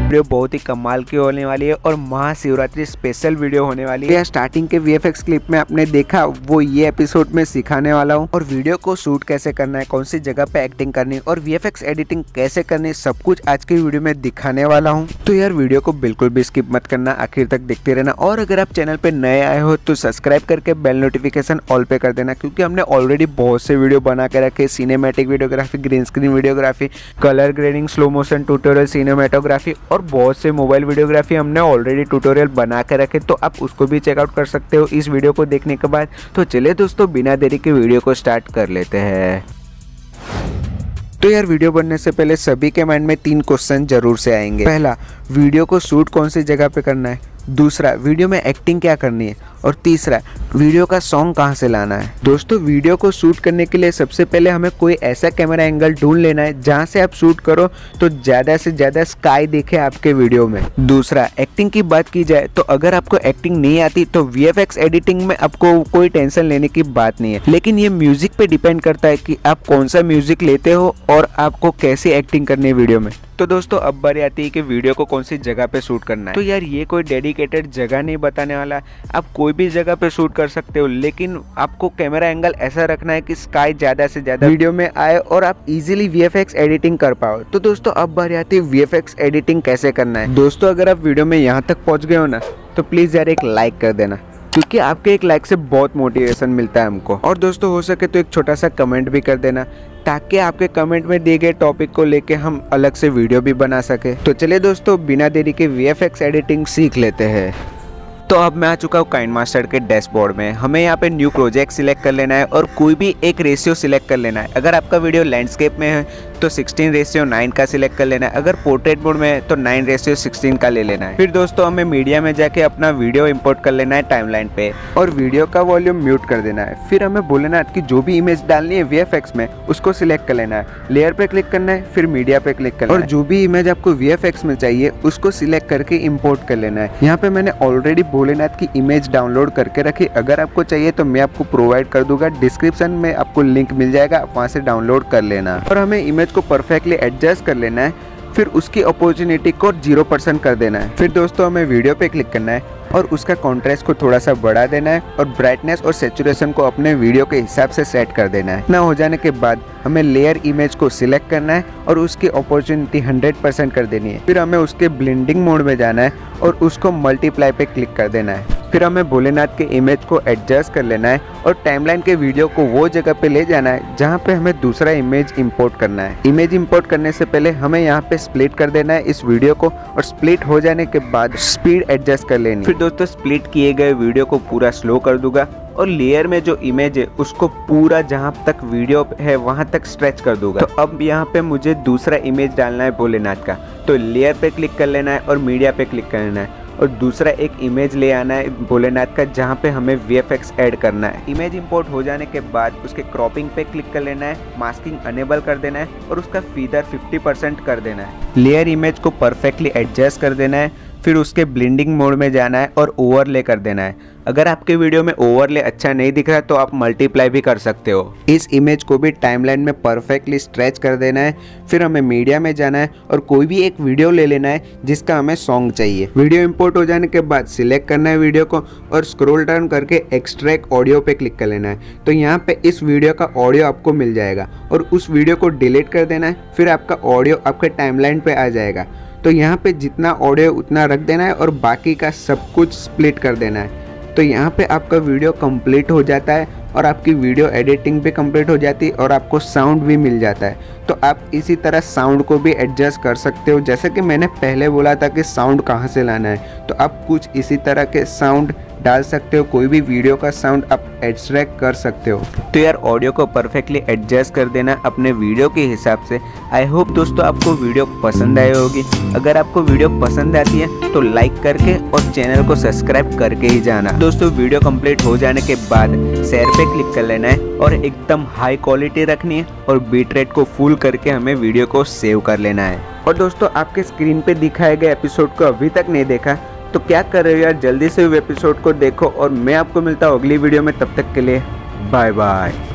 Video बहुत ही कमाल की होने वाली है और महाशिवरात्रि स्पेशल वीडियो होने वाली है। स्टार्टिंग के वीएफएक्स क्लिप में आपने देखा वो ये एपिसोड में सिखाने वाला हूँ और वीडियो को शूट कैसे करना है, कौन सी जगह पे एक्टिंग करनी है और वीएफएक्स एडिटिंग कैसे करनी है, सब कुछ आज की वीडियो में दिखाने वाला हूँ। तो यार वीडियो को बिल्कुल भी स्किप मत करना, आखिर तक देखते रहना। और अगर आप चैनल पे नए आए हो तो सब्सक्राइब करके बेल नोटिफिकेशन ऑल पे कर देना, क्योंकि हमने ऑलरेडी बहुत से वीडियो बना के रखे, cinematic videography, green screen videography, colour grading, slow motion tutorial, cinematography और बहुत से मोबाइल वीडियोग्राफी हमने ऑलरेडी ट्यूटोरियल बना के रखे, तो आप उसको भी चेकआउट कर सकते हो इस वीडियो को देखने के बाद। तो चलिए दोस्तों बिना देरी के वीडियो को स्टार्ट कर लेते हैं। तो यार वीडियो बनने से पहले सभी के माइंड में 3 क्वेश्चन जरूर से आएंगे। पहला, वीडियो को शूट कौन सी जगह पे करना है। दूसरा, वीडियो में एक्टिंग क्या करनी है। और तीसरा, वीडियो का सॉन्ग कहाँ से लाना है। दोस्तों वीडियो को शूट करने के लिए सबसे पहले हमें कोई ऐसा कैमरा एंगल ढूंढ लेना है जहाँ से आप शूट करो तो ज़्यादा से ज़्यादा स्काई दिखे आपके वीडियो में। दूसरा, एक्टिंग की बात की जाए तो अगर आपको एक्टिंग नहीं आती तो वीएफएक्स एडिटिंग में आपको कोई टेंशन लेने की बात नहीं है, लेकिन ये म्यूजिक पे डिपेंड करता है कि आप कौन सा म्यूजिक लेते हो और आपको कैसी एक्टिंग करनी है वीडियो में। तो दोस्तों अब बारी आती है कि वीडियो को कौन सी जगह पे शूट करना है। तो यार ये कोई डेडिकेटेड जगह नहीं बताने वाला, आप कोई भी जगह पे शूट कर सकते हो, लेकिन आपको कैमरा एंगल ऐसा रखना है कि स्काई ज़्यादा से ज़्यादा वीडियो में आए और आप इजीली वीएफएक्स एडिटिंग कर पाओ। तो दोस्तों अब बारी आती है वीएफएक्स एडिटिंग कैसे करना है। दोस्तों अगर आप वीडियो में यहाँ तक पहुँच गए हो ना तो प्लीज़ यार एक लाइक कर देना, क्योंकि आपके एक लाइक से बहुत मोटिवेशन मिलता है हमको। और दोस्तों हो सके तो एक छोटा सा कमेंट भी कर देना, ताकि आपके कमेंट में दिए गए टॉपिक को लेके हम अलग से वीडियो भी बना सके। तो चलिए दोस्तों बिना देरी के वीएफएक्स एडिटिंग सीख लेते हैं। तो अब मैं आ चुका हूँ काइनमास्टर के डैशबोर्ड में। हमें यहाँ पे न्यू प्रोजेक्ट सिलेक्ट कर लेना है और कोई भी एक रेशियो सिलेक्ट कर लेना है। अगर आपका वीडियो लैंडस्केप में है तो 16:9 का सिलेक्ट कर लेना है, अगर पोर्ट्रेट मोड में है तो 9:16 का ले लेना है। फिर दोस्तों हमें मीडिया में जाके अपना वीडियो इंपोर्ट कर लेना है टाइमलाइन पे और वीडियो का वॉल्यूम म्यूट कर देना है। फिर हमें बोलना है कि जो भी इमेज डालनी है वीएफएक्स में उसको सिलेक्ट कर लेना है, लेयर पे क्लिक करना है, फिर मीडिया पे क्लिक करना है और जो भी इमेज आपको वीएफएक्स में चाहिए उसको सिलेक्ट करके इम्पोर्ट कर लेना है। यहाँ पे मैंने ऑलरेडी भोलेनाथ की इमेज डाउनलोड करके रखी, अगर आपको चाहिए तो मैं आपको प्रोवाइड कर दूंगा, डिस्क्रिप्शन में आपको लिंक मिल जाएगा, आप वहाँ से डाउनलोड कर लेना। और हमें इमेज को परफेक्टली एडजस्ट कर लेना है, फिर उसकी अपॉर्चुनिटी को 0% कर देना है। फिर दोस्तों हमें वीडियो पे क्लिक करना है और उसका कॉन्ट्रास्ट को थोड़ा सा बढ़ा देना है और ब्राइटनेस और सैचुरेशन को अपने वीडियो के हिसाब से सेट कर देना है। इतना हो जाने के बाद हमें लेयर इमेज को सिलेक्ट करना है और उसकी अपॉर्चुनिटी 100% कर देनी है। फिर हमें उसके ब्लेंडिंग मोड में जाना है और उसको मल्टीप्लाई पे क्लिक कर देना है। फिर हमें भोलेनाथ के इमेज को एडजस्ट कर लेना है और टाइमलाइन के वीडियो को वो जगह पे ले जाना है जहाँ पे हमें दूसरा इमेज इंपोर्ट करना है। इमेज इंपोर्ट करने से पहले हमें यहाँ पे स्प्लिट कर देना है इस वीडियो को और स्प्लिट हो जाने के बाद स्पीड एडजस्ट कर लेनी। फिर दोस्तों स्प्लिट किए गए वीडियो को पूरा स्लो कर दूंगा और लेयर में जो इमेज है उसको पूरा जहाँ तक वीडियो है वहाँ तक स्ट्रेच कर दूंगा। तो अब यहाँ पे मुझे दूसरा इमेज डालना है भोलेनाथ का, तो लेयर पे क्लिक कर लेना है और मीडिया पे क्लिक करना है और दूसरा एक इमेज ले आना है भोलेनाथ का जहाँ पे हमें वीएफएक्स ऐड करना है। इमेज इंपोर्ट हो जाने के बाद उसके क्रॉपिंग पे क्लिक कर लेना है, मास्किंग अनेबल कर देना है और उसका फीदर 50% कर देना है। लेयर इमेज को परफेक्टली एडजस्ट कर देना है, फिर उसके ब्लेंडिंग मोड में जाना है और ओवरले कर देना है। अगर आपके वीडियो में ओवरले अच्छा नहीं दिख रहा तो आप मल्टीप्लाई भी कर सकते हो। इस इमेज को भी टाइमलाइन में परफेक्टली स्ट्रेच कर देना है। फिर हमें मीडिया में जाना है और कोई भी एक वीडियो ले लेना है जिसका हमें सॉन्ग चाहिए। वीडियो इंपोर्ट हो जाने के बाद सिलेक्ट करना है वीडियो को और स्क्रॉल डाउन करके एक्सट्रैक्ट ऑडियो पे क्लिक कर लेना है। तो यहाँ पे इस वीडियो का ऑडियो आपको मिल जाएगा और उस वीडियो को डिलीट कर देना है। फिर आपका ऑडियो आपके टाइमलाइन पे आ जाएगा। तो यहाँ पे जितना ऑडियो उतना रख देना है और बाकी का सब कुछ स्प्लिट कर देना है। तो यहाँ पे आपका वीडियो कंप्लीट हो जाता है और आपकी वीडियो एडिटिंग भी कंप्लीट हो जाती है और आपको साउंड भी मिल जाता है। तो आप इसी तरह साउंड को भी एडजस्ट कर सकते हो, जैसे कि मैंने पहले बोला था कि साउंड कहाँ से लाना है, तो आप कुछ इसी तरह के साउंड डाल सकते हो, कोई भी वीडियो का साउंड आप एक्सट्रैक्ट कर सकते हो। तो यार ऑडियो को परफेक्टली एडजस्ट कर देना अपने वीडियो के हिसाब से। आई होप दोस्तों आपको वीडियो पसंद आई होगी। अगर आपको वीडियो पसंद आती है तो लाइक करके और चैनल को सब्सक्राइब करके ही जाना। दोस्तों वीडियो कंप्लीट हो जाने के बाद शेयर पे क्लिक कर लेना है और एकदम हाई क्वालिटी रखनी है और बीट रेट को फुल करके हमें वीडियो को सेव कर लेना है। और दोस्तों आपके स्क्रीन पे दिखाए गए एपिसोड को अभी तक नहीं देखा तो क्या कर रहे हो यार, जल्दी से एपिसोड को देखो और मैं आपको मिलता हूँ अगली वीडियो में। तब तक के लिए बाय बाय।